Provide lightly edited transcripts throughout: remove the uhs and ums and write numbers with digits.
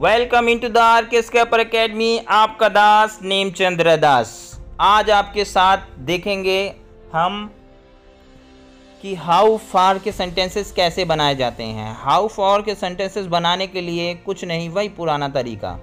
Welcome into the RK scraper academy. आपका दास नेमचंद्र दास। आज आपके साथ देखेंगे हम कि हाउ फॉर के सेंटेंसेस कैसे बनाए जाते हैं। हाउ फॉर के सेंटेंसेस बनाने के लिए कुछ नहीं, वही पुराना तरीका।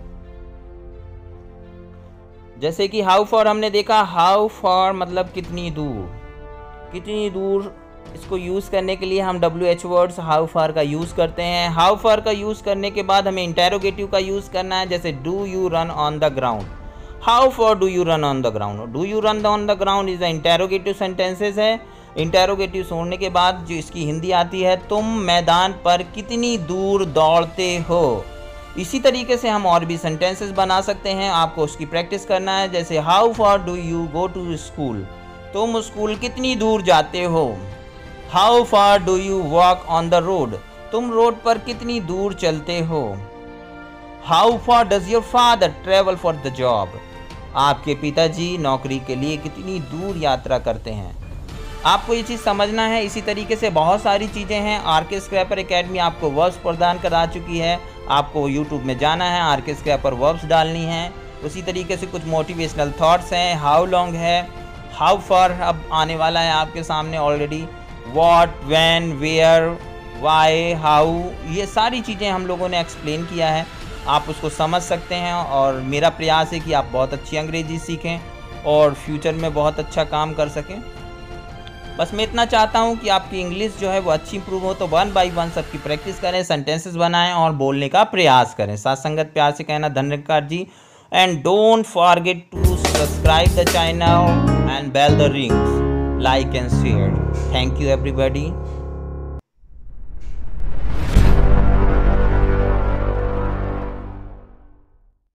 जैसे कि हाउ फॉर हमने देखा, हाउ फॉर मतलब कितनी दूर, कितनी दूर। इसको यूज़ करने के लिए हम WH वर्ड्स हाउ फार का यूज़ करते हैं। हाउ फार का यूज़ करने के बाद हमें इंटेरोगेटिव का यूज़ करना है। जैसे do you run on the ground, how far do you run on the ground. Do you run on the ground is a interrogative sentences है। इंटेरोगेटिव छोड़ने के बाद जो इसकी हिंदी आती है, तुम मैदान पर कितनी दूर दौड़ते हो। इसी तरीके से हम और भी सेंटेंसेस बना सकते हैं, आपको उसकी प्रैक्टिस करना है। जैसे how far do you go to school, तुम स्कूल कितनी दूर जाते हो। How far do you walk on the road, तुम रोड पर कितनी दूर चलते हो। How far does your father travel for the job, आपके पिताजी नौकरी के लिए कितनी दूर यात्रा करते हैं। आपको ये चीज़ समझना है। इसी तरीके से बहुत सारी चीज़ें हैं। आरके स्क्रैपर एकेडमी आपको वर्ब्स प्रदान करा चुकी है। आपको यूट्यूब में जाना है, आरके स्क्रैपर वर्ब्स डालनी है। उसी तरीके से कुछ मोटिवेशनल थॉट्स हैं। हाउ लॉन्ग है, हाउ फार अब आने वाला है आपके सामने already. What, when, where, why, how, ये सारी चीज़ें हम लोगों ने एक्सप्लेन किया है। आप उसको समझ सकते हैं और मेरा प्रयास है कि आप बहुत अच्छी अंग्रेजी सीखें और फ्यूचर में बहुत अच्छा काम कर सकें। बस मैं इतना चाहता हूँ कि आपकी इंग्लिश जो है वो अच्छी इंप्रूव हो। तो 1 by 1 सबकी प्रैक्टिस करें, सेंटेंसेस बनाएं और बोलने का प्रयास करें। साथ संगत प्यार से कहना धन्यवाद जी। And don't forget to subscribe the channel and bell the rings, like and share. Thank you everybody.